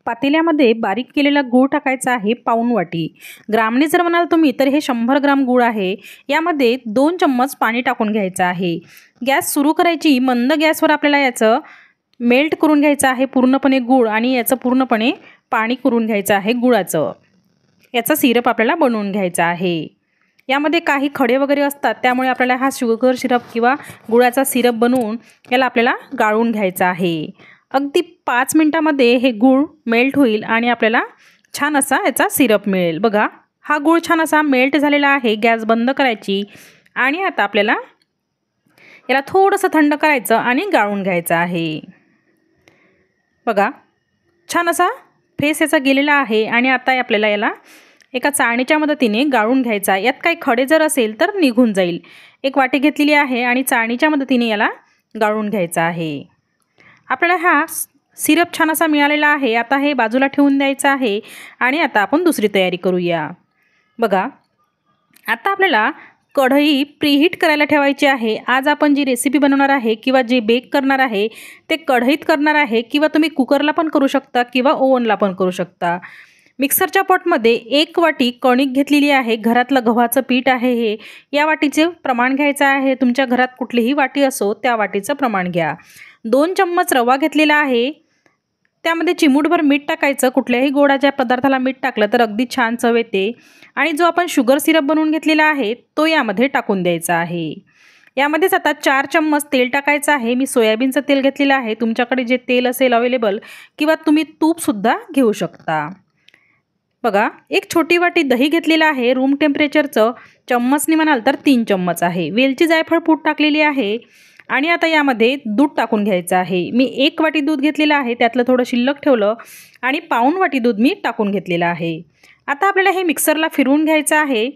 पातेल्यामध्ये बारीक केलेला गूळ टाकायचा आहे पाऊण वाटी। ग्रामने जर म्हणाल तुम्ही तर हे 100 ग्राम गूळ आहे। यामध्ये 2 चम्मच पाणी टाकून घ्यायचं आहे। गॅस सुरू करायची, मंद गॅसवर आपल्याला याचं मेल्ट करून घ्यायचं आहे पूर्णपणे गूळ आणि याचं पूर्णपणे पाणी करून घ्यायचं आहे गुळाचं। याचा सिरप आपल्याला बनवून घ्यायचा आहे। यामध्ये काही खडे वगैरे असतात, त्यामुळे आपल्याला हा शुगर सिरप किंवा गुळाचा सिरप बनवून याला आपल्याला गाळून घ्यायचा आहे। अगदी 5 मिनिटांमध्ये हे गूळ मेल्ट होईल आणि आपल्याला छान असा याचा सिरप मिळेल। बघा, हा गूळ छान असा मेल्ट झालेला आहे। गॅस बंद करायची आणि आता आपल्याला याला थोडंसं थंड करायचं आणि गाळून घ्यायचं आहे। बघा, छान असा फेस याचा गेलेला आहे आणि आता आपल्याला याला एका चाळणीच्या मदतीने गाळून घ्यायचा आहे। यात काही खडे जर असेल तर निघून जाईल। एक वाटी घेतलेली आहे आणि चाळणीच्या मदतीने याला गाळून घ्यायचा आहे। आपल्याला हा सिरप छान असा मिळालेला आहे। आता हे बाजूला ठेवून द्यायचं आहे आणि आता आपण दुसरी तयारी करूया। बघा, आता आपल्याला कढई प्रीहीट करायला ठेवायची आहे। आज आपण जी रेसिपी बनवणार आहे किंवा जे बेक करणार आहे ते कढईत करणार आहे, किंवा तुम्ही कुकरला पण करू शकता किंवा ओव्हनला पण करू शकता। मिक्सरच्या पॉटमध्ये 1 वाटी कणिक घेतलेली आहे। घरातलं गव्हाचं पीठ आहे हे। या वाटीचे प्रमाण घ्यायचं आहे। तुमच्या घरात कुठलीही वाटी असो त्या वाटीचं प्रमाण घ्या। 2 चम्मच रवा घेतलेला आहे। त्यामध्ये चिमूटभर मीठ टाकायचं। कुठल्याही गोडाच्या पदार्थाला मीठ टाकलं तर अगदी छान चव येते। आणि जो आपण शुगर सिरप बनवून घेतलेला आहे तो यामध्ये टाकून द्यायचा आहे। यामध्येच आता 4 चम्मच तेल टाकायचं आहे। मी सोयाबीनचं तेल घेतलेलं आहे। तुमच्याकडे जे तेल असेल अवेलेबल, किंवा तुम्ही तूपसुद्धा घेऊ शकता। बघा, एक छोटी वाटी दही घेतलेलं आहे। रूम टेम्परेचरचं चम्मचनी म्हणाल तर 3 चम्मच आहे। वेलची जायफळ पूड टाकलेली आहे आणि आता यामध्ये दूध टाकून घ्यायचं आहे। मी 1 वाटी दूध घेतलेलं आहे, त्यातलं थोडं शिल्लक ठेवलं आणि पाऊण वाटी दूध मी टाकून घेतलेलं आहे। आता आपल्याला हे मिक्सरला फिरवून घ्यायचं आहे।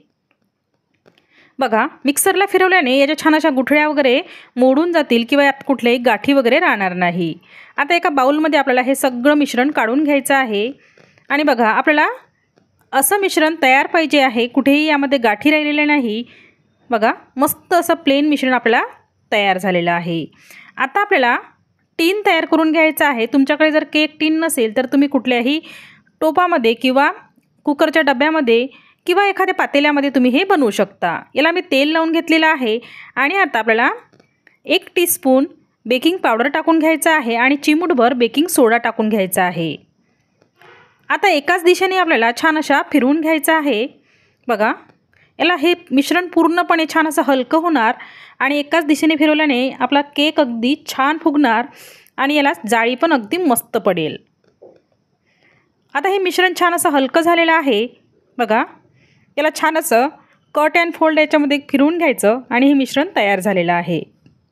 बघा, मिक्सरला फिरवल्याने याच्या छान अशा गुठळ्या वगैरे मोडून जातील किंवा यात कुठल्याही गाठी वगैरे राहणार नाही। आता एका बाउलमध्ये आपल्याला हे सगळं मिश्रण काढून घ्यायचं आहे। आणि बघा, आपल्याला असं मिश्रण तयार पाहिजे आहे, कुठेही यामध्ये गाठी राहिलेल्या नाही। बघा, मस्त असं प्लेन मिश्रण आपल्याला तयार झालेलं आहे। आता आपल्याला टीन तयार करून घ्यायचं आहे। तुमच्याकडे जर केक टीन नसेल तर तुम्ही कुठल्याही टोपामध्ये किंवा कुकरच्या डब्यामध्ये किंवा एखाद्या पातेल्यामध्ये तुम्ही हे बनवू शकता। याला मी तेल लावून घेतलेलं आहे आणि आता आपल्याला 1 टीस्पून बेकिंग पावडर टाकून घ्यायचं आहे आणि चिमूटभर बेकिंग सोडा टाकून घ्यायचा आहे। आता एकाच दिशेने आपल्याला छान अशा फिरवून घ्यायचं आहे। बघा, याला हे मिश्रण पूर्णपणे छान असं हलकं होणार आणि एकाच दिशेने फिरवल्याने आपला केक अगदी छान फुगणार आणि याला जाळी पण अगदी मस्त पडेल। आता हे मिश्रण छान असं हलकं झालेलं आहे। बघा, याला छान असं कट अँड फोल्ड याच्यामध्ये फिरवून घ्यायचं आणि हे मिश्रण तयार झालेलं आहे।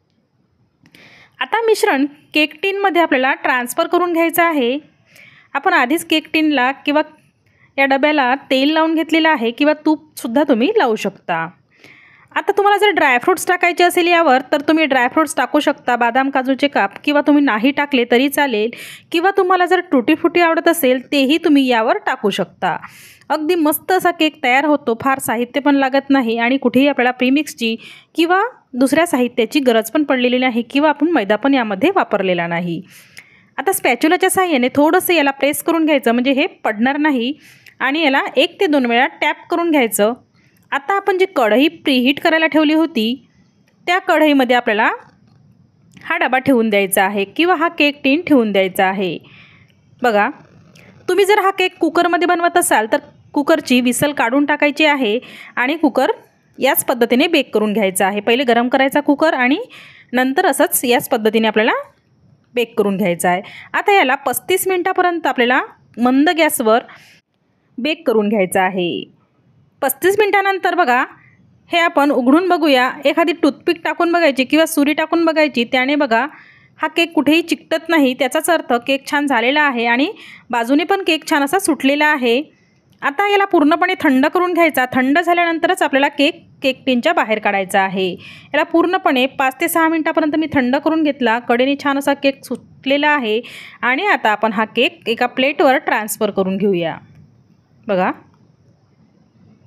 आता मिश्रण केक टीनमध्ये आपल्याला ट्रान्सफर करून घ्यायचं आहे। आपण आधीच केक टीनला किंवा या डब्याला तेल लावून घेतलेलं आहे, किंवा तूपसुद्धा तुम्ही लावू शकता। आता तुम्हाला जर ड्रायफ्रूट्स टाकायचे असेल यावर तर तुम्ही ड्रायफ्रूट्स टाकू शकता, बदाम काजूचे काप, किंवा तुम्ही नाही टाकले तरी चालेल, किंवा तुम्हाला जर टुटी फुटी आवडत असेल तेही तुम्ही यावर टाकू शकता। अगदी मस्त असा केक तयार होतो। फार साहित्य पण लागत नाही आणि कुठेही आपल्याला प्रीमिक्सची किंवा दुसऱ्या साहित्याची गरज पण पडलेली नाही, किंवा आपण मैदा पण यामध्ये वापरलेला नाही। आता स्पॅच्युलाच्या साहाय्याने थोडंसं याला प्रेस करून घ्यायचं, म्हणजे हे पडणार नाही, आणि याला 1 ते 2 वेळा टॅप करून घ्यायचं। आता आपण जी कढई प्रीहीट करायला ठेवली होती त्या कढईमध्ये आपल्याला हा डबा ठेवून द्यायचा आहे, किंवा हा केक टीन ठेवून द्यायचा आहे। बघा, तुम्ही जर हा केक कुकरमध्ये बनवत असाल तर कुकरची विसल काढून टाकायची आहे आणि कुकर याच पद्धतीने बेक करून घ्यायचा आहे। पहिले गरम करायचा कुकर आणि नंतर असंच याच पद्धतीने आपल्याला बेक करून घ्यायचा आहे। आता याला 35 मिनिटापर्यंत आपल्याला मंद गॅसवर बेक करून घ्यायचं आहे। 35 मिनिटानंतर बघा, हे आपण उघडून बघूया। एखादी टूथपिक टाकून बघायची किंवा सुरी टाकून बघायची, त्याने बघा हा केक कुठेही चिकटत नाही, त्याचाच अर्थ केक छान झालेला आहे आणि बाजूने पण केक छान असा सुटलेला आहे। आता याला पूर्णपणे थंड करून घ्यायचा। थंड झाल्यानंतरच आपल्याला केक टीनच्या बाहेर काढायचा आहे। याला पूर्णपणे 5 ते 6 मिनिटापर्यंत मी थंड करून घेतला। कडेने छान असा केक सुटलेला आहे आणि आता आपण हा केक एका प्लेटवर ट्रान्सफर करून घेऊया। बघा,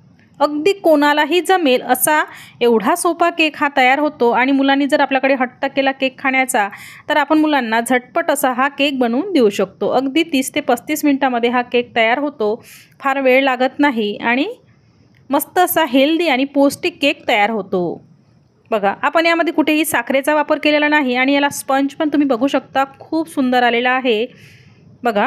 अगदी कोणालाही जमेल असा एवढा सोपा केक हा तयार होतो आणि मुलांनी जर आपल्याकडे हट्ट केला केक खाण्याचा तर आपण मुलांना झटपट असा हा केक बनवून देऊ शकतो। अगदी 30 ते 35 मिनिटांमध्ये हा केक तयार होतो, फार वेळ लागत नाही आणि मस्त असा हेल्दी आणि पौष्टिक केक तयार होतो। बघा, आपण यामध्ये कुठेही साखरेचा वापर केलेला नाही आणि याला स्पंज पण तुम्ही बघू शकता, खूप सुंदर आलेला आहे। बघा,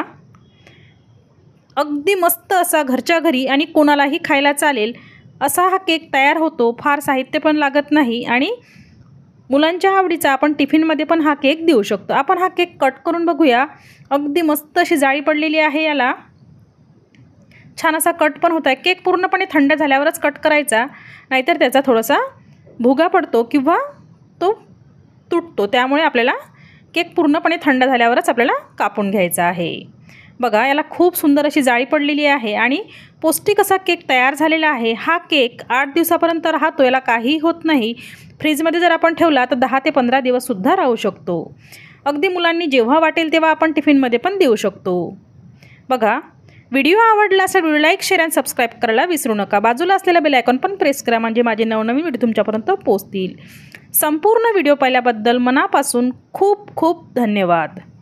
अगदी मस्त असा घरच्या घरी आणि कोणालाही खायला चालेल असा हा केक तयार होतो, फार साहित्य पण लागत नाही आणि मुलांच्या आवडीचा आपण टिफिनमध्ये पण हा केक देऊ शकतो। आपण हा केक कट करून बघूया, अगदी मस्त अशी जाळी पडलेली आहे, याला छान असा कट पण होत आहे। केक पूर्णपणे थंड झाल्यावरच कट करायचा, नाहीतर त्याचा थोडासा भुगा पडतो किंवा तो तुटतो, त्यामुळे आपल्याला केक पूर्णपणे थंड झाल्यावरच आपल्याला कापून घ्यायचा आहे। बघा, याला खूप सुंदर अशी जाळी पडलेली आहे आणि पौष्टिक असा केक तयार झालेला आहे। हा केक 8 दिवसापर्यंत राहतो, याला काहीही होत नाही। फ्रीजमध्ये जर आपण ठेवला तर 10 ते 15 दिवससुद्धा राहू शकतो। अगदी मुलांनी जेव्हा वाटेल तेव्हा आपण टिफिनमध्ये पण देऊ शकतो। बघा, व्हिडिओ आवडला असेल व्हिडिओ लाईक, शेअर आणि सबस्क्राईब करायला विसरू नका। बाजूला असलेला बेल आयकॉन पण प्रेस करा, म्हणजे माझे नवनवीन व्हिडिओ तुमच्यापर्यंत पोहोचतील। संपूर्ण व्हिडिओ पाहिल्याबद्दल मनापासून खूप खूप धन्यवाद।